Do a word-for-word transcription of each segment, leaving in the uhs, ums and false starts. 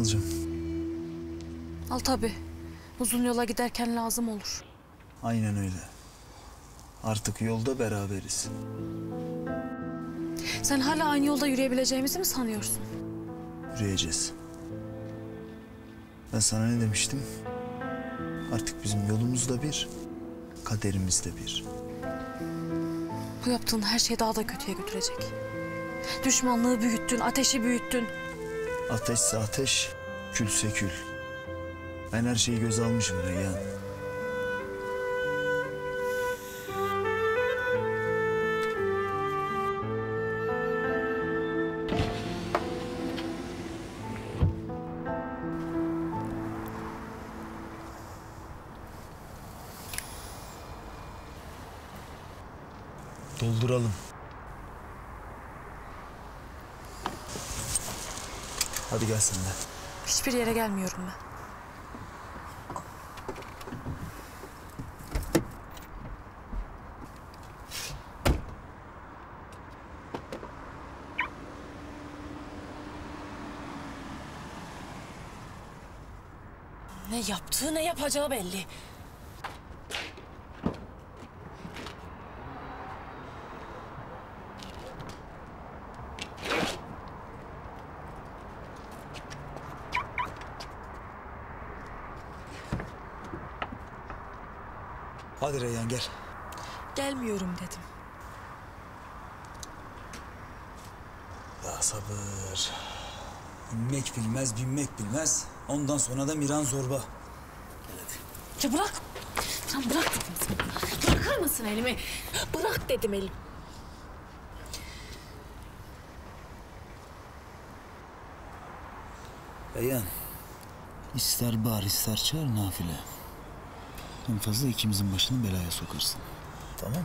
alacağım. Al tabii. Uzun yola giderken lazım olur. Aynen öyle. Artık yolda beraberiz. Sen hala aynı yolda yürüyebileceğimizi mi sanıyorsun? Yürüyeceğiz. Ben sana ne demiştim? Artık bizim yolumuz da bir, kaderimiz de bir. Bu yaptığın her şey daha da kötüye götürecek. Düşmanlığı büyüttün, ateşi büyüttün. Ateşse ateş, külse kül. Ben her şeyi göze almışım Reyhan. Dolduralım. Hadi gel sen de. Hiçbir yere gelmiyorum ben. Ne yaptığı ne yapacağı belli. Hadi Reyhan gel. Gelmiyorum dedim. Ya sabır. İnmek bilmez, binmek bilmez. Ondan sonra da Miran zorba. Gel hadi. Ya bırak. Sen bırak dedim sana. Bırakır mısın elimi? Bırak dedim elimi. Reyhan. İster bağır ister çağır nafile. En fazla ikimizin başını belaya sokarsın. Tamam.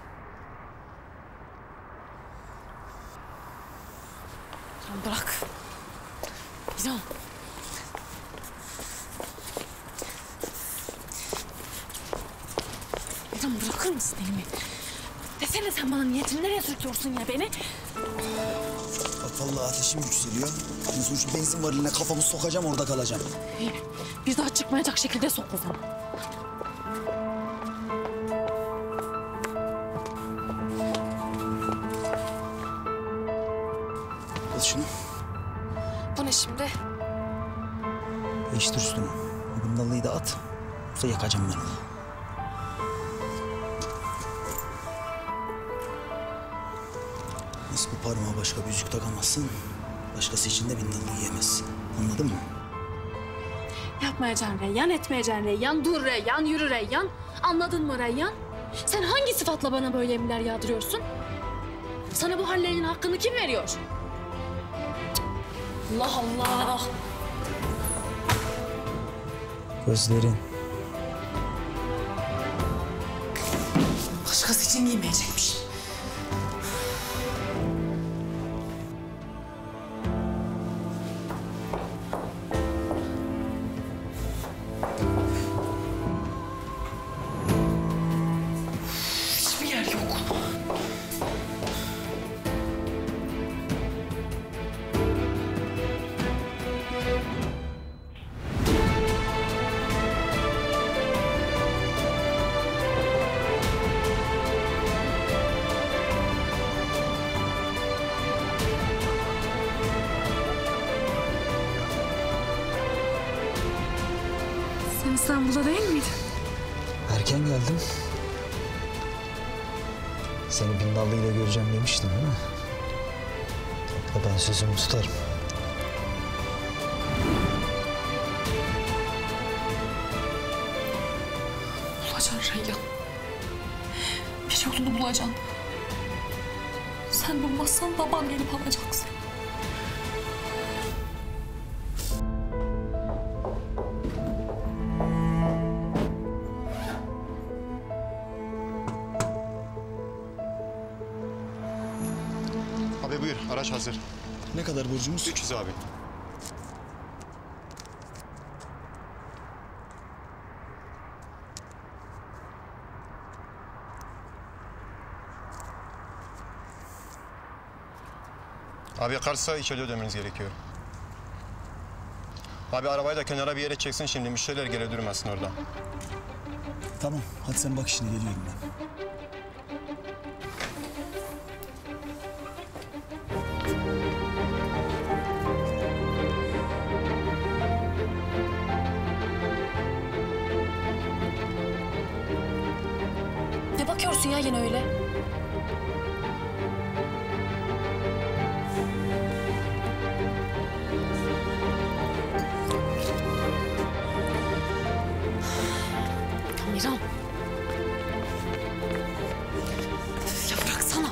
Sen bırak. İnan. İnan bırakır mısın elimi? Desene sen bana niyetini nereye sürüklüyorsun ya beni? Bak vallahi ateşim yükseliyor. Şimdi şu benzin variline kafamı sokacağım orada kalacağım. İyi. Bir daha çıkmayacak şekilde sok o zaman. Al şunu. Bu ne şimdi? Değiştir üstünü. O bindallıyı da at. Yoksa yakacağım ben onu. Nasıl bu parmağa başka bir yüzük takamazsın, başkası için de bindallıyı yiyemezsin. Anladın mı? Yapmayacaksın Reyyan, etmeyeceksin Reyyan. Dur Reyyan, yürü Reyyan. Anladın mı Reyyan? Sen hangi sıfatla bana böyle emirler yağdırıyorsun? Sana bu hallerinin hakkını kim veriyor? Allah Allah! Gözlerin. Başkası için giymeyecekmiş. Hiçbir yer yok. Sen İstanbul'da değil miydin? Erken geldim. Seni bindallıyla göreceğim demiştin değil mi? Bekle ben sözümü tutarım. Bulacaksın Reyyan. Bir yolunu bulacaksın. Sen bulmazsan baban gelip alacaksın. Abi buyur, araç hazır. Ne kadar borcumuz? üç yüz abi. Abi Kars'a içeri ödemeniz gerekiyor. Abi arabayı da kenara bir yere çeksin şimdi. Müşteriler gele durmasın orada. Tamam, hadi sen bak işine, geliyorum ben. Ne bakıyorsun ya yine öyle? Miran. Ya bıraksana.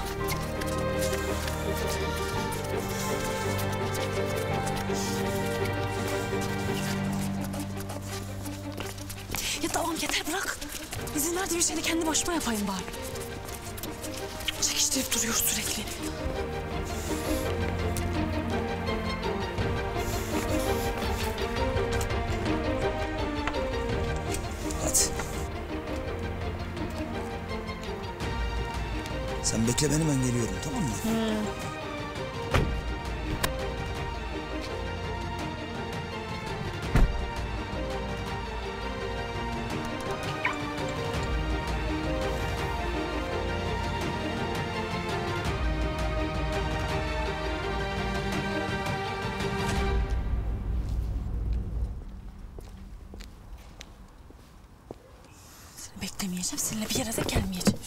Ya tamam yeter bırak. İzin ver de bir şeyini kendi başıma yapayım bari. Çekiştirip duruyor sürekli. Hadi. Sen bekle beni, ben geliyorum, tamam mı? Hmm. Seni beklemeyeceğim, seninle bir yere de gelmeyeceğim.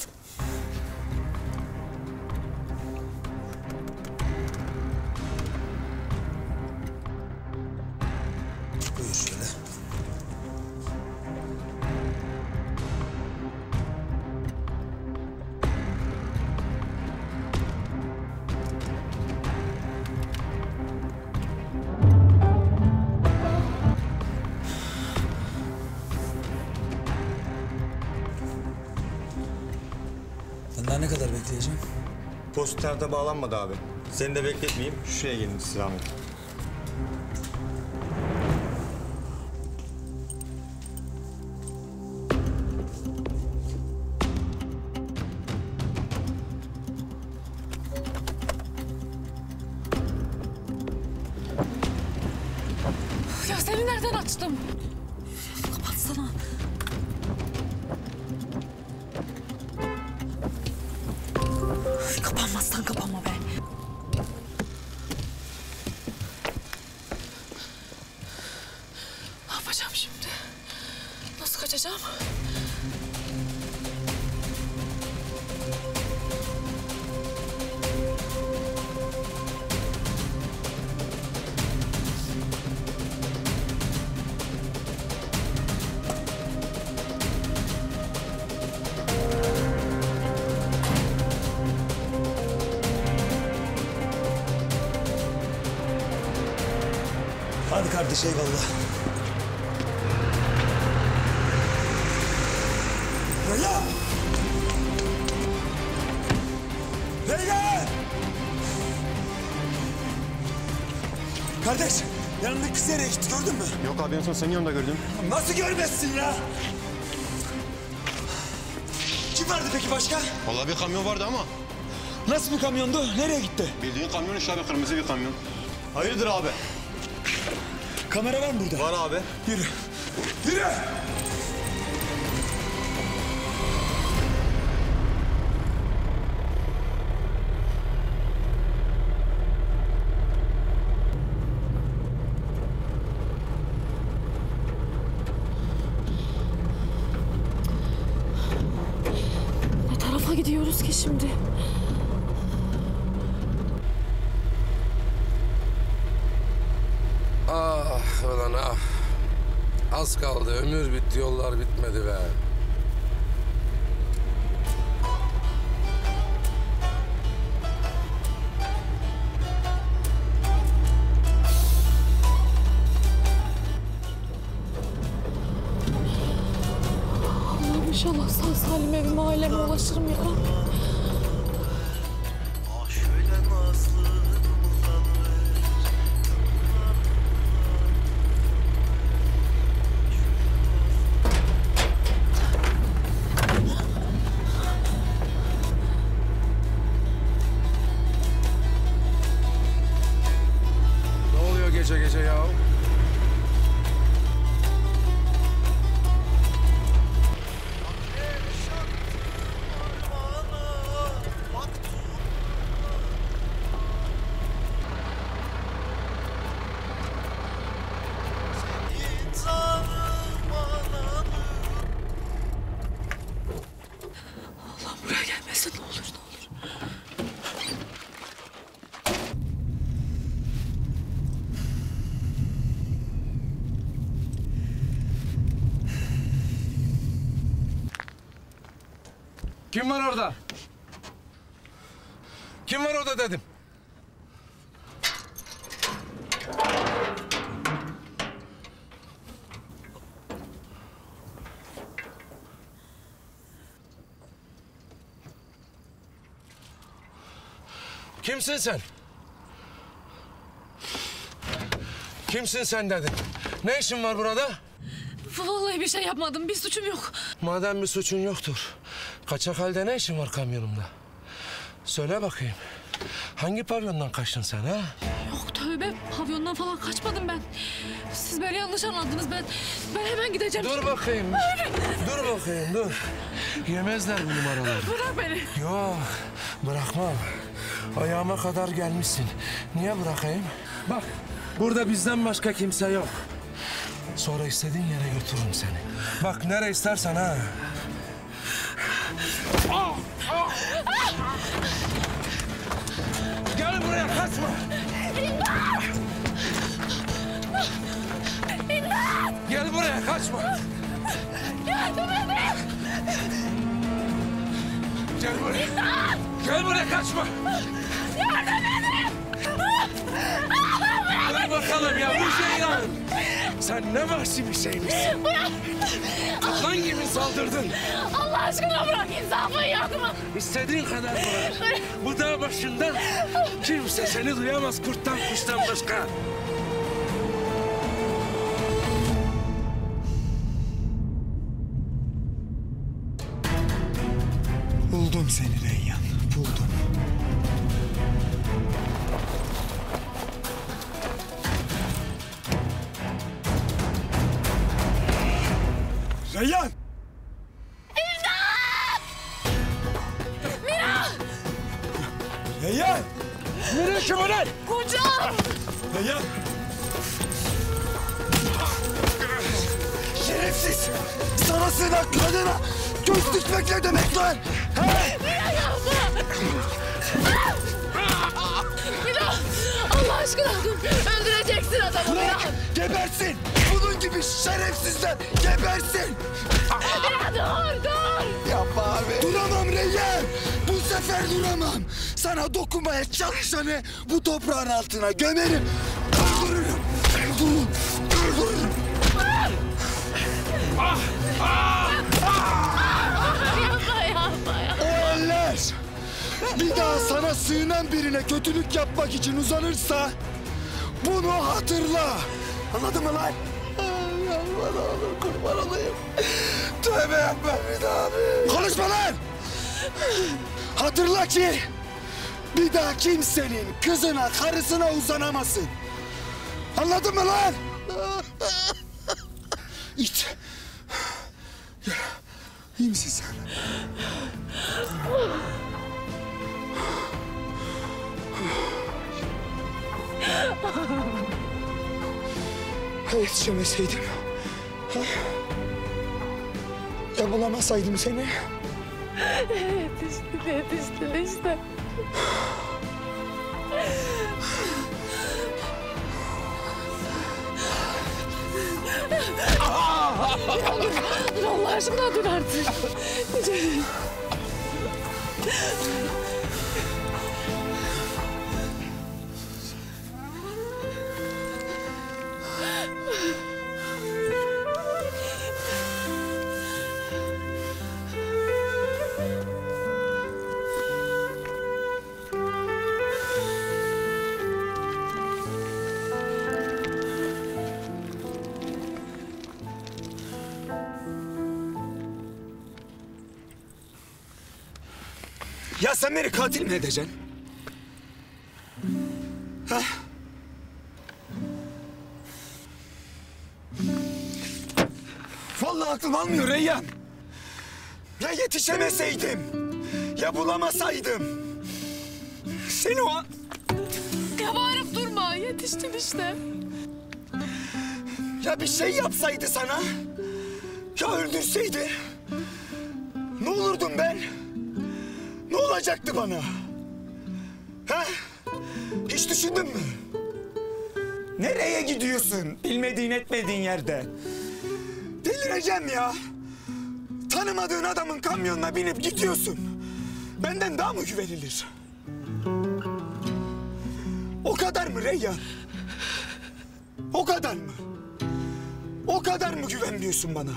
Buyur şöyle. Ben daha ne kadar bekleyeceğim? Posterde bağlanmadı abi. Seni de bekletmeyeyim. Şuraya gelin siz Ahmet. Ya seni nereden açtım? Kapatsana. Kapanmazsan kapanma be. Ne yapacağım şimdi? Nasıl kaçacağım? Hadi kardeş, eyvallah. Leyla! Leyla! Kardeş, yanındaki kız nereye gitti, gördün mü? Yok abi en son senin yanında gördüm. Nasıl görmezsin ya? Kim vardı peki başka? Vallahi bir kamyon vardı ama. Nasıl bir kamyondu? Nereye gitti? Bildiğin kamyon işte abi, kırmızı bir kamyon. Hayırdır abi? Kamera var mı burada? Var abi. Yürü. Yürü! Ne tarafa gidiyoruz ki şimdi? Ah ulan ah. Az kaldı, ömür bitti, yollar bitmedi be. Allah'ım inşallah sağ salim evime, aileme ulaşırım ya. Ne oluyor gece gece ya? Kim var orada? Kim var orada dedim. Kimsin sen? Kimsin sen dedim. Ne işin var burada? Vallahi bir şey yapmadım. Bir suçum yok. Madem bir suçun yoktur, kaçak halde ne işin var kamyonumda? Söyle bakayım. Hangi pavyondan kaçtın sen ha? Yok tövbe. Pavyondan falan kaçmadım ben. Siz beni yanlış anladınız. Ben ben hemen gideceğim. Dur bakayım. Dur bakayım dur. Yemezler bu numaraları. Bırak beni. Yok bırakmam. Ayağıma kadar gelmişsin. Niye bırakayım? Bak burada bizden başka kimse yok. Sonra istediğin yere götürürüm seni. Bak nereye istersen ha. Ah, ah. Gel buraya kaçma. İmdat! İmdat! Gel buraya kaçma. Yardım edin. Gel buraya. İmdat! Gel buraya kaçma. Yardım edin. Bırak bakalım ya bu şey ya. Sen ne vahşi bir şeymişsin. Bırak. Kaplan gibi saldırdın. Allah aşkına bırak. İnsafın yok mu? İstediğin kadar bırak. Bu dağ başında kimse seni duyamaz kurttan kuştan başka. Buldum seni Reyyan, buldum. Reyyan! İmdat! Mira! Reyyan! Nereye kim o lan? Kocam! Reyyan! Şerefsiz! Sana sığınan kadına göz dikmek ne demek lan? He? Mira yapma! Mira! Allah aşkına dur! Öldüreceksin adamı Mira! Bırak! Gebersin! Bunun gibi şerefsizler gebersin! Mira dur dur! Yapma abi! Duramam Reyyan! Bu sefer duramam! Sana dokunmaya çalışanı bu toprağın altına gömerim! Öldürürüm! Öldürürüm! Öldürürüm! Yapma yapma ya! O eller bir daha sana sığınan birine kötülük yapmak için uzanırsa bunu hatırla. Anladın mı lan? Yapma ne olur kurban olayım. Tövbe yapma bir daha abi. Konuşma lan! Hatırla ki bir daha kimsenin kızına karısına uzanamasın. Anladın mı lan? İç. Gel. İyi misin sen? Ya yetişemeseydim? Ha? Ya bulamasaydım seni? Yetiştin yetiştin işte. Dur Allah aşkına dur artık. Ya sen beni katil mi edeceksin? Ha? Vallahi aklım almıyor Reyyan. Ya yetişemeseydim, ya bulamasaydım. Seni o... Ya bağırıp durma yetiştin işte. Ya bir şey yapsaydı sana, ya öldürseydi. Ne olurdum ben? Ne olacaktı bana? Ha? Hiç düşündün mü? Nereye gidiyorsun bilmediğin etmediğin yerde? Delireceğim ya. Tanımadığın adamın kamyonuna binip gidiyorsun. Benden daha mı güvenilir? O kadar mı Reyyan? O kadar mı? O kadar mı güvenmiyorsun bana?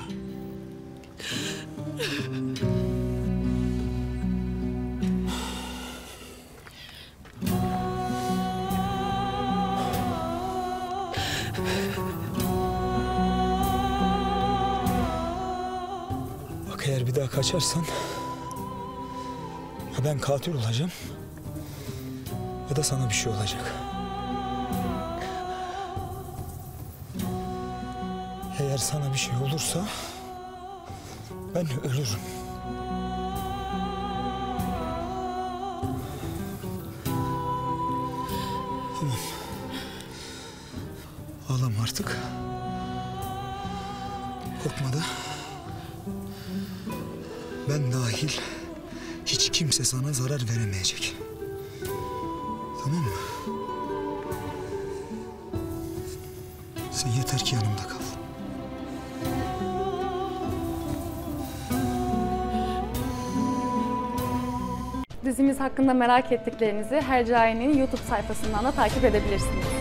Bak eğer bir daha kaçarsan ya ben katil olacağım ya da sana bir şey olacak. Eğer sana bir şey olursa ben ölürüm. Tamam. Ağlama artık. Korkma da. Ben dahil hiç kimse sana zarar veremeyecek. Tamam mı? Sen yeter ki yanımda kal. Dizimiz hakkında merak ettiklerinizi Hercai'nin YouTube sayfasından da takip edebilirsiniz.